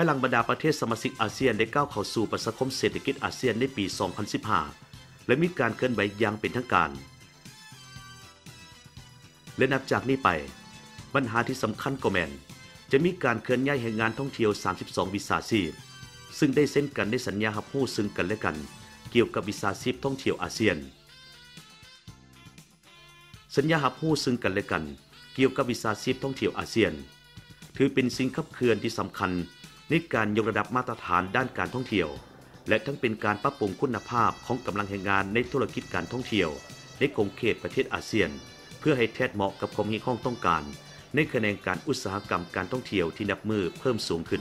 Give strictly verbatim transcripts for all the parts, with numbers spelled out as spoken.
ายหลังบรรดาประเทศสมาชิกอาเซียนได้ก้าวเข้าสู่ประชาคมเศรษฐกิจอาเซียนในปี สองพันสิบห้า และมีการเคลื่อนไหวอย่างเป็นทางการและนับจากนี้ไปปัญหาที่สำคัญก็แม่นจะมีการเคลื่อนย้ายแรงงานท่องเที่ยวสามสิบสองวิสาชีพซึ่งได้เซ็นกันในสัญญารับรู้ซึ่งกันและกันเกี่ยวกับวิสาชีพท่องเที่ยวอาเซียนสัญญารับรู้ซึ่งกันและกันเกี่ยวกับวิสาชีพท่องเที่ยวอาเซียนถือเป็นสิ่งขับเคลื่อนที่สำคัญในการยกระดับมาตรฐานด้านการท่องเที่ยวและทั้งเป็นการปรับปรุงคุณภาพของกำลังแรงงานในธุรกิจการท่องเที่ยวในกลุ่มเขตประเทศอาเซียนเพื่อให้แทดเหมาะกับความมีความต้องการในแขนงการอุตสาหกรรมการท่องเที่ยวที่นับมือเพิ่มสูงขึ้น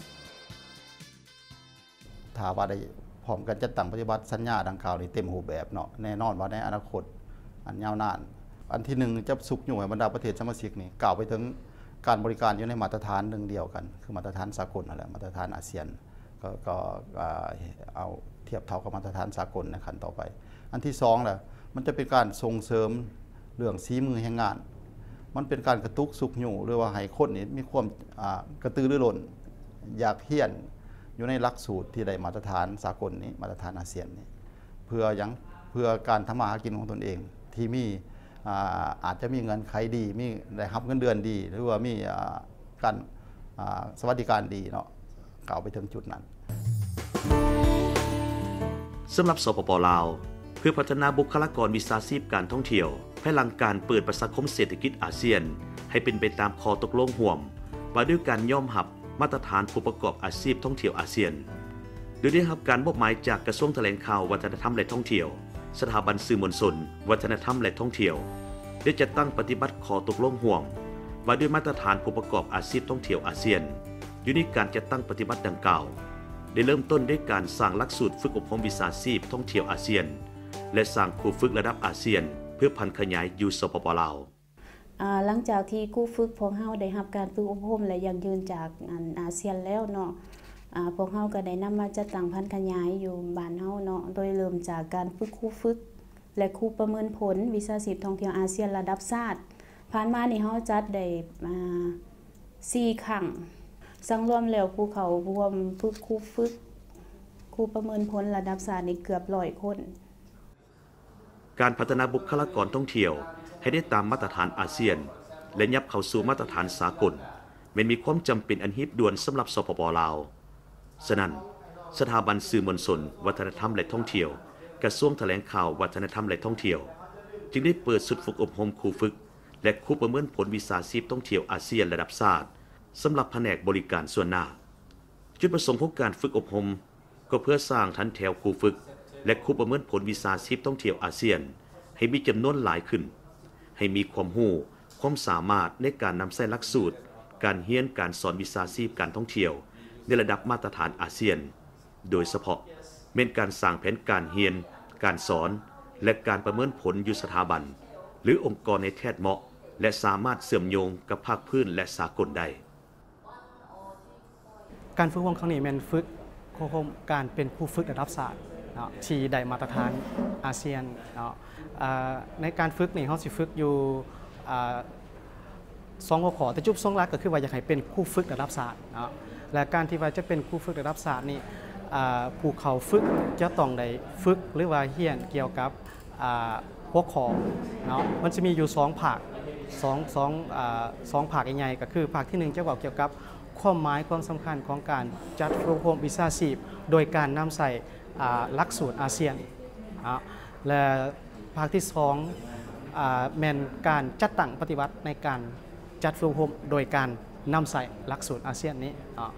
ถ้าว่าได้พร้อมกันจัดตั้งปฏิบัติสัญญาดังกล่าวนี้เต็มรูปแบบเนาะแน่นอนว่าในอนาคตอันยาวนานอันที่หนึ่งจะสุขอยู่ให้บรรดาประเทศสมาชิกนี่กล่าวไปถึงการบริการอยู่ในมาตรฐานหนึ่งเดียวกันคือมาตรฐานสากลนั่นแหละมาตรฐานอาเซียนก็ก็เอาเทียบเท่ากับมาตรฐานสากลในขั้นต่อไปอันที่สองแหละมันจะเป็นการส่งเสริมเรื่องฝีมือแรงงานมันเป็นการกระตุกสุขอยู่หรือว่าให้คนนี่มีความกระตือรือร้นอยากเรียนอยู่ในหลักสูตรที่ได้มาตรฐานสากลนี้มาตรฐานอาเซียนนี้เพื่อยังเพื่อการทำมาหากินของตนเองที่มีอาจจะมีเงินไขดีมีได้รับเงินเดือนดีหรือว่ามีการสวัสดิการดีเนาะกล่าวไปถึงจุดนั้นสำหรับสปป.ลาวเพื่อพัฒนาบุคลากรวิชาชีพการท่องเที่ยวภายหลังการเปิดประชาคมเศรษฐกิจอาเซียนให้เป็นไปตามข้อตกลงร่วมว่าด้วยการยอมรับมาตรฐานผู้ประกอบอาชีพท่องเที่ยวอาเซียนโดยได้รับการมอบหมายจากกระทรวงแถลงข่าววัฒนธรรมและท่องเที่ยวสถาบันสื่อมวลชนวัฒนธรรมและท่องเที่ยวได้จัดตั้งปฏิบัติข้อตกลงร่วมว่าด้วยมาตรฐานผู้ประกอบอาชีพท่องเที่ยวอาเซียนอยู่ในการจัดตั้งปฏิบัติดังกล่าวได้เริ่มต้นด้วยการสร้างหลักสูตรฝึกอบรมวิชาชีพท่องเที่ยวอาเซียนและสร้างครูฝึกระดับอาเซียนเพื่อพันขยายอยู่สปป.ลาวหลังจากที่ครูฝึกพวกเฮาได้รับการฝึกอบรมและยั่งยืนจากอาเซียนแล้วเนาะพวกเฮาก็ได้นำมาจัดตั้งพันขยายอยู่บ้านเฮาเนาะโดยเริ่มจากการฝึกครูฝึกและครูประเมินผลวิชาชีพท่องเที่ยวอาเซียนระดับชาติผ่านมานี่เฮาจัดได้สี่ครั้งสังรวมแล้วผู้เขารวมฝึกครูฝึกครูประเมินผลระดับชาตินี่เกือบร้อยคนการพัฒนาบุคลากรท่องเที่ยวให้ได้ตามมาตรฐานอาเซียนและยับเข้าสู่มาตรฐานสากลไม่มีความจำเป็นอันหีบด่วนสำหรับสปป.ลาวฉะนั้นสถาบันสื่อมวลชนวัฒนธรรมและท่องเที่ยวกระทรวงแถลงข่าววัฒนธรรมและท่องเที่ยวจึงได้เปิดสุดฝึกอบรมครูฝึกและครูประเมินผลวิชาชีพท่องเที่ยวอาเซียนระดับชาติสำหรับแผนกบริการส่วนหน้าจุดประสงค์ของการฝึกอบรมก็เพื่อสร้างฐานแถวครูฝึกและครูประเมินผลวิชาชีพท่องเที่ยวอาเซียนให้มีจำนวนหลายขึ้นให้มีความรู้ความสามารถในการนำใช้หลักสูตรการเรียนการสอนวิชาชีพการท่องเที่ยวในระดับมาตรฐานอาเซียนโดยเฉพาะเป็นการสร้างแผนการเรียนการสอนและการประเมินผลอยู่สถาบันหรือองค์กรในแทดเหมาะและสามารถเชื่อมโยงกับภาคพื้นและสากลได้การฝึกอบรมครั้งนี้แม่นฝึกโครงการเป็นผู้ฝึกระดับชาติที่ได้มาตรฐานอาเซียนในการฝึกนี่เขาสิฝึกอยู่สองหัวข้อแต่จุดสองหลักก็คือว่าอยากให้เป็นผู้ฝึกระดับชาติและการที่ว่าจะเป็นผู้ฝึกระดับชาตินี่ผู้เขาฝึกจะต้องได้ฝึกหรือว่าเรียนเกี่ยวกับหัวข้อเนาะมันจะมีอยู่สองภาคสองสองสองภาคใหญ่ๆก็คือภาคที่หนึ่งจะบอกเกี่ยวกับความหมายความสำคัญของการจัดฝึกอบรมวิชาชีพโดยการนำใส่หลักสูตรอาเซียนและภาคที่สองแม่นการจัดตั้งปฏิบัติในการจัดฝึกอบรมโดยการนำใส่หลักสูตรอาเซียนนี้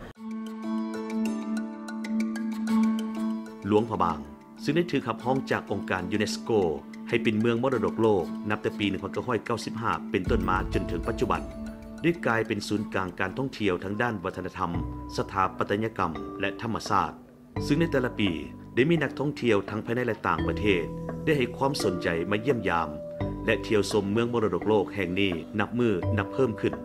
หลวงพระบางซึ่งได้ถือขับห้องจากองค์การยูเนสโกให้เป็นเมืองมรดกโลกนับแต่ปีหนึ่งพันเก้าร้อยเก้าสิบห้าเป็นต้นมาจนถึงปัจจุบันได้กลายเป็นศูนย์กลางการท่องเที่ยวทั้งด้านวัฒนธรรมสถาปัตยกรรมและธรรมศาสตร์ซึ่งในแต่ละปีได้มีนักท่องเที่ยวทั้งภายในและต่างประเทศได้ให้ความสนใจมาเยี่ยมยามและเที่ยวชมเมืองมรดกโลกแห่งนี้นับมือนับเพิ่มขึ้น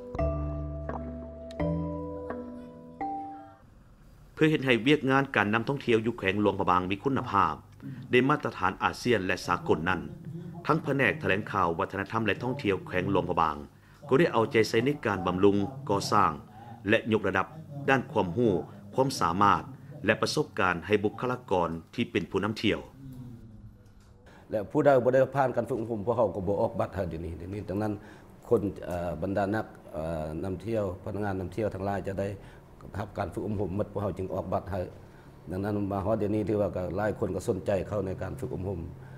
เพื่อเห็นให้เวียกงานการนำท่องเที่ยวอยู่แขวงหลวงพระบางมีคุณภาพได้มาตรฐานอาเซียนและสากลนั้นทั้งแผนกแถลงข่าววัฒนธรรมและท่องเที่ยวแขวงหลวงพระบางก็ได้เอาใจใส่ในการบำรุงก่อสร้างและยกระดับด้านความรู้ความสามารถและประสบการณ์ให้บุคลากรที่เป็นผู้นำเที่ยวและผู้ใดบ่ได้ผ่านการฝึกอบรมพวกเขาก็บ่ออกบัตรให้เดี๋ยวนี้เดี๋ยวนี้ดังนั้นคนบรรดานักนำเที่ยวพนักงานนำเที่ยวทั้งหลายจะได้รับการฝึกอบรมหมดพวกเขาจึงออกบัตรให้ดังนั้นมาฮอดเดี๋ยวนี้ที่ว่าก็หลายคนก็สนใจเข้าในการฝึกอบรม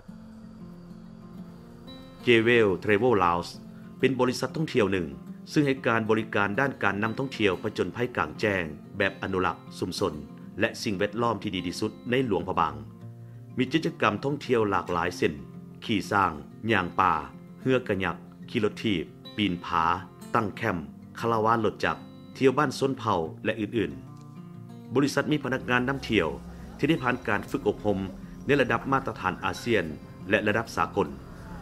Jewel Travel Lounge เป็นบริษัทท่องเที่ยวหนึ่งซึ่งให้การบริการด้านการนำท่องเที่ยวผจญภัยกลางแจ้งแบบอนุรักษ์ชุมชนและสิ่งแวดล้อมที่ดีที่สุดในหลวงพระบางมีกิจกรรมท่องเที่ยวหลากหลายเช่นขี่สร้างย่างป่าเฮือกระยักขี่รถถีบปีนผาตั้งแคมป์คาราวานรถจักรเที่ยวบ้านส้นเผ่าและอื่นๆบริษัทมีพนักงานนำเที่ยวที่ได้ผ่านการฝึกอบรมในระดับมาตรฐานอาเซียนและระดับสากล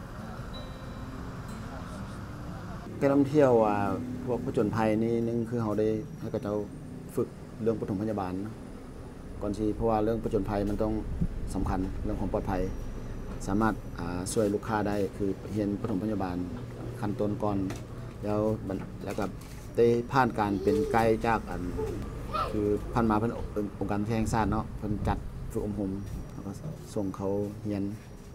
การนำเที่ยวว่าพวกผจญภัยนี่นึงคือเขาได้ให้กับเจ้าฝึกเรื่องปฐมพยาบาลก่อนสิเพราะว่าเรื่องผจญภัยมันต้องสำคัญเรื่องของปลอดภัยสามารถช่วยลูกค้าได้คือเรียนปฐมพยาบาลขั้นต้นก่อนแล้วแล้วก็ได้ผ่านการเป็นไกด์จากอันคือผ่านมาเพิ่นองค์การแห่งชาติเนาะเพิ่นจัดฝึกอบรมแล้วก็ส่งเขาเรียน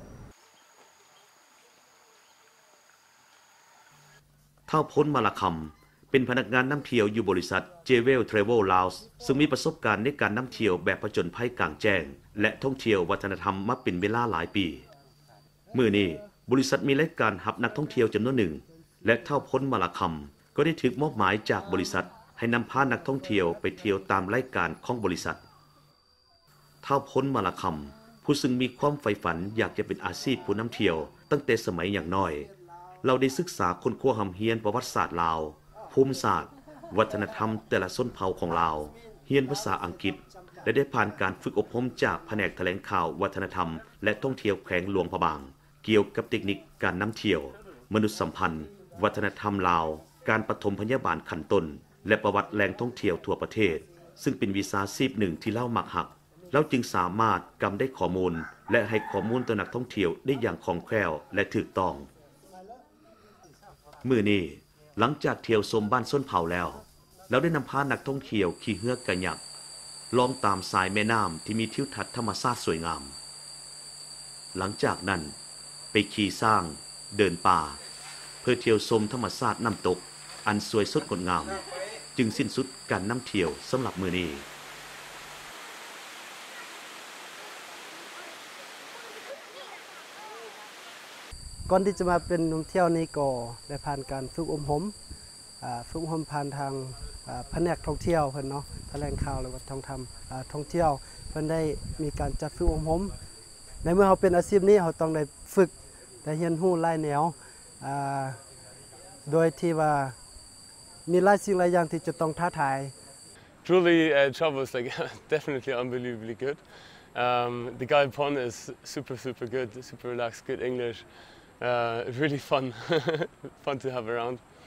เท่าพ้นมาละคำเป็นพนักงานนำเที่ยวอยู่บริษัท Jewel Travel Lounge ซึ่งมีประสบการณ์ในการนำเที่ยวแบบผจญภัยกลางแจ้งและท่องเที่ยววัฒนธรรมมาเป็นเวลาหลายปีมื้อนี้บริษัทมีรายการรับนักท่องเที่ยวจำนวนหนึ่งและเท่าพ้นมาละคำก็ได้ถูกมอบหมายจากบริษัทให้นำพานักท่องเที่ยวไปเที่ยวตามรายการของบริษัทเท่าพ้นมาละคำผู้ซึ่งมีความใฝ่ฝันอยากจะเป็นอาชีพผู้นำเที่ยวตั้งแต่สมัยอย่างน้อยเราได้ศึกษาค้นคว้าหำเฮียนประวัติศาสตร์ลาวภูมิศาสตร์วัฒนธรรมแต่ละชนเผ่าของลาวเรียนภาษาอังกฤษและได้ผ่านการฝึกอบรมจากแผนกแถลงข่าววัฒนธรรมและท่องเที่ยวแขวงหลวงพระบางเกี่ยวกับเทคนิคการนำเที่ยวมนุษยสัมพันธ์วัฒนธรรมลาวการปฐมพยาบาลขั้นต้นและประวัติแหล่งท่องเที่ยวทั่วประเทศซึ่งเป็นวิชาชีพหนึ่งที่เล่ามักหักเราจึงสามารถกำได้ข้อมูลและให้ข้อมูลต่อนักท่องเที่ยวได้อย่างคล่องแคล่วและถูกต้องมื้อนี้หลังจากเที่ยวชมบ้านส้นเผาแล้วเราได้นำพานักท่องเที่ยวขี่เรือกระยักล่องตามสายแม่น้ำที่มีทิวทัศน์ธรรมชาติสวยงามหลังจากนั้นไปขี่สร้างเดินป่าเพื่อเที่ยวชมธรรมชาติน้ำตกอันสวยสดงดงามจึงสิ้นสุดการนำเที่ยวสำหรับมื้อนี้ก่อนที่จะมาเป็นนักเที่ยวนี้ก็ได้ผ่านการฝึกอบรมฝึกอบรมผ่านทางแผนกท่องเที่ยวเพิ่นเนาะแถลงข่าวหรือว่าท่องทำท่องเที่ยวเพิ่นได้มีการจัดฝึกอบรมในเมื่อเราเป็นอาชีพนี้เราต้องได้ฝึกได้เรียนรู้หลายแนวโดยที่ว่ามีหลายสิ่งหลายอย่างที่จะต้องท้าทาย Truly, uh, travel is like definitely unbelievably good. Um, the guy Pon is super, super good, super relaxed, good English. Uh, really fun, fun to have around.